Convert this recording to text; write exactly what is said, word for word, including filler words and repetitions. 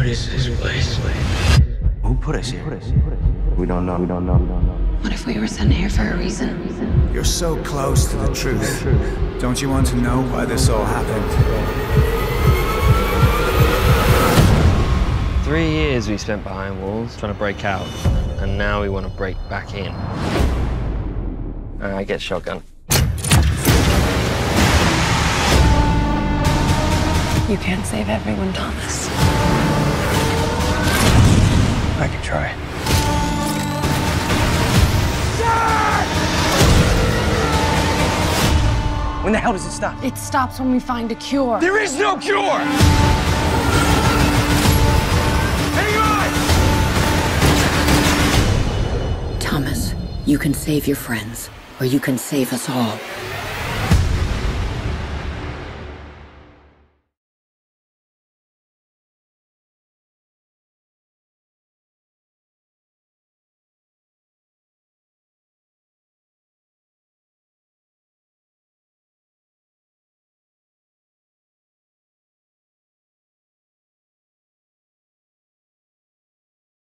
What is this place? Who put us here? We don't know. We don't know. We don't know. What if we were sent here for a reason? You're so close to the truth. Don't you want to know why this all happened? Three years we spent behind walls trying to break out, and now we want to break back in. Uh, I get shotgun. You can't save everyone, Thomas. I can try. When the hell does it stop? It stops when we find a cure. There is no cure! Hang on! Thomas, you can save your friends, or you can save us all.